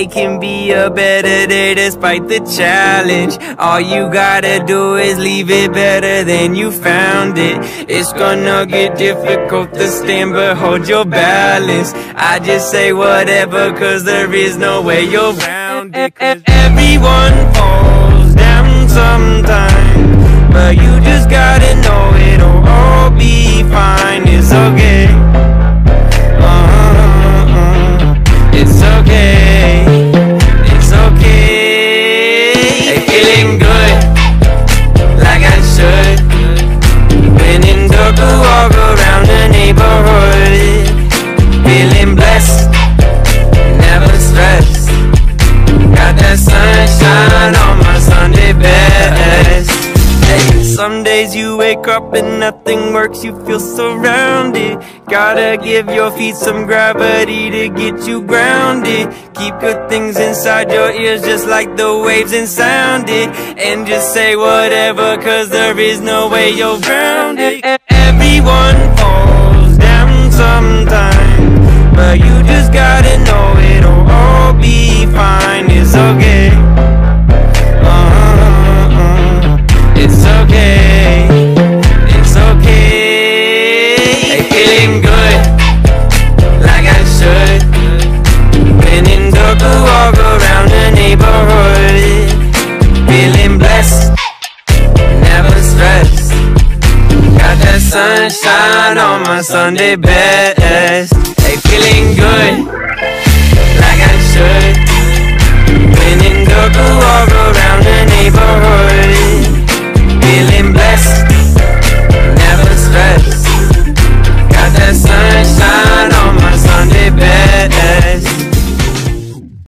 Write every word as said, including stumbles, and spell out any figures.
can be a better day despite the challenge. All you gotta do is leave it better than you found it. It's gonna get difficult to stand, but hold your balance. I just say whatever, cause there is no way you're around it. Everyone falls down sometime, but you just gotta know it'll all be fine. It's okay. Uh-uh-uh. It's okay. It's okay. Hey, feeling good, like I should. When in dark, walk around the neighborhood. Feeling blessed, never stressed. Got that sunshine on my Sunday best. Hey, some days you wake up and nothing works, you feel surrounded. Gotta give your feet some gravity to get you grounded. Keep good things inside your ears just like the waves and sound it. And just say whatever, cause there is no way you're grounded. Everyone falls down sometime, but you just gotta know it'll all be fine. It's okay. Uh-uh-uh. It's okay. It's okay. Hey, feeling good, like I should. When in dark, walk around the neighborhood. Feeling blessed, never stressed. Got that sunshine on my Sunday best. Hey, feeling good,